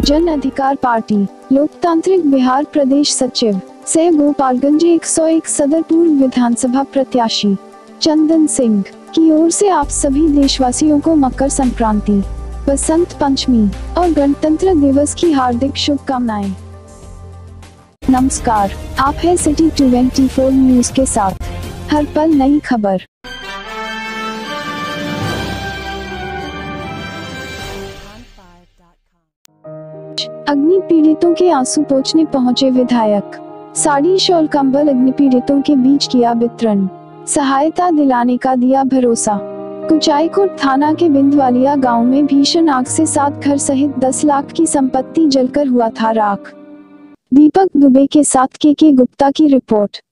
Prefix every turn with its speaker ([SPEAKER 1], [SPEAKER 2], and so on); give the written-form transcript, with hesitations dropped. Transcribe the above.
[SPEAKER 1] जन अधिकार पार्टी, लोकतांत्रिक बिहार प्रदेश सचिव सह गोपालगंज 101 सदर पूर्व विधानसभा प्रत्याशी चंदन सिंह की ओर से आप सभी देशवासियों को मकर संक्रांति, बसंत पंचमी और गणतंत्र दिवस की हार्दिक शुभकामनाएं। नमस्कार, आप हैं सिटी 24 न्यूज के साथ, हर पल नई खबर। अग्नि पीड़ितों के आंसू पोंछने पहुंचे विधायक, साड़ी शॉल कंबल अग्नि पीड़ितों के बीच किया वितरण, सहायता दिलाने का दिया भरोसा। कुचायकोट थाना के बिंदवालिया गांव में भीषण आग से 7 घर सहित 10 लाख की संपत्ति जलकर हुआ था राख। दीपक दुबे के साथ के गुप्ता की रिपोर्ट।